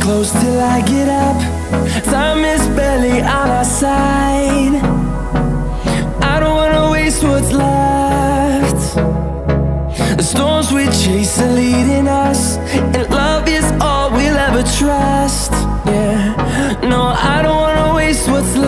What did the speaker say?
close till I get up. Time is barely on our side. I don't wanna waste what's left. The storms we chase are leading us, and love is all we'll ever trust. Yeah, no, I don't wanna waste what's